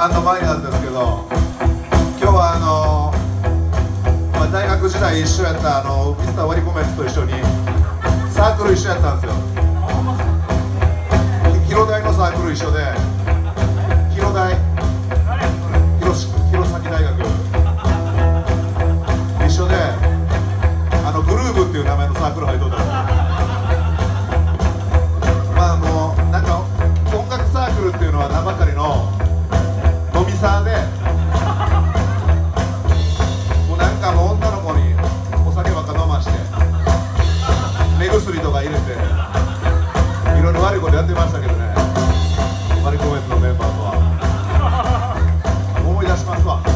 マイナーズですけど、今日は大学時代一緒やったミスターワリコメンツと一緒にサークル一緒やったんですよ。広大のサークル一緒で、弘前大学一緒でグルーブっていう名前のサークル入っとったんですよ。まあなんか音楽サークルっていうのは名ばかりの飲みサーで、もうなんかもう女の子にお酒ばっか飲まして目薬とか入れていろいろ悪いことやってましたけどね、ワリコメンツのメンバーとは思い出しますわ。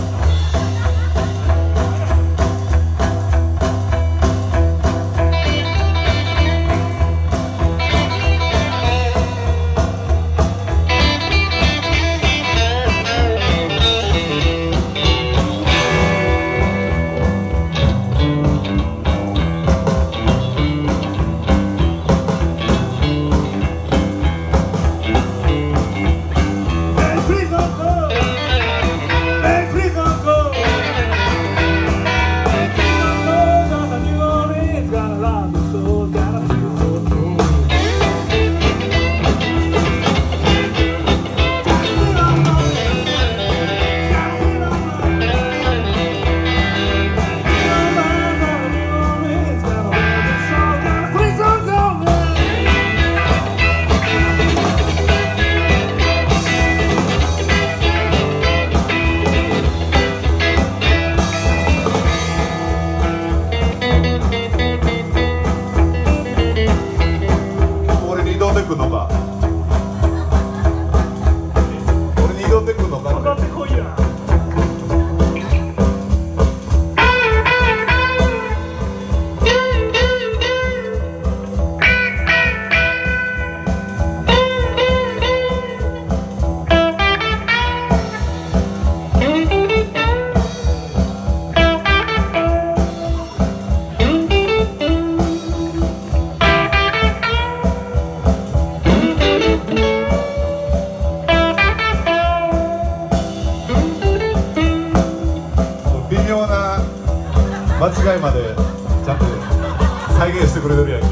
間違いまでちゃんと再現してくれてるやんけ。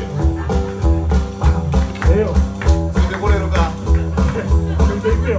ええよ、ついてこれるか。ついていくよ。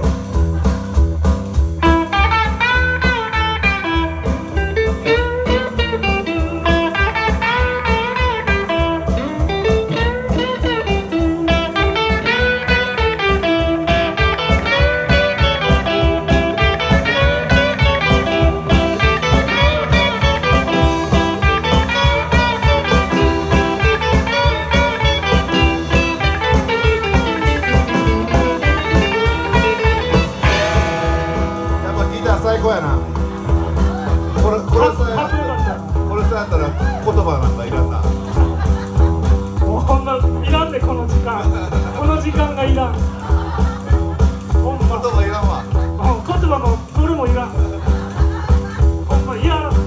最高やな。これさやったら言葉なんかいらんな。 もうほんないらんで、この時間この時間がいらん。ほんま言葉いらんわ。 言葉もそれもいらん。ほんまいらん。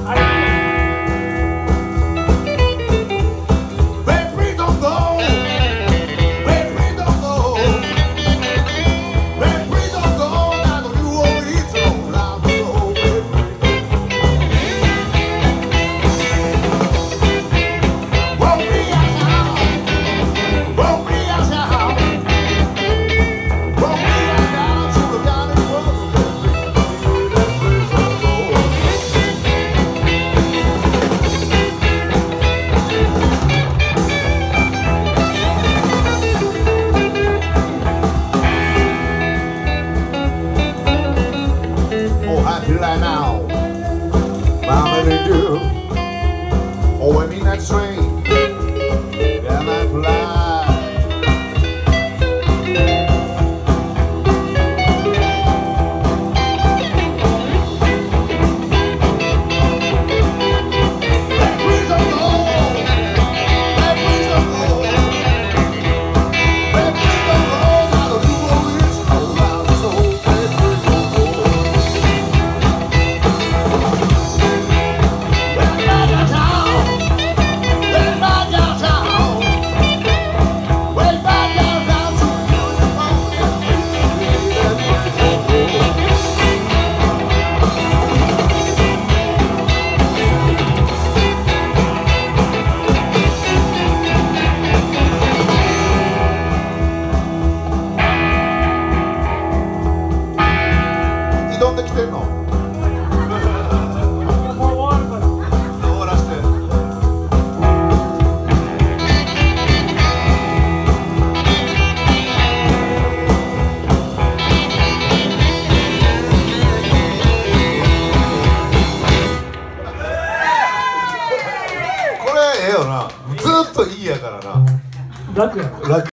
楽や楽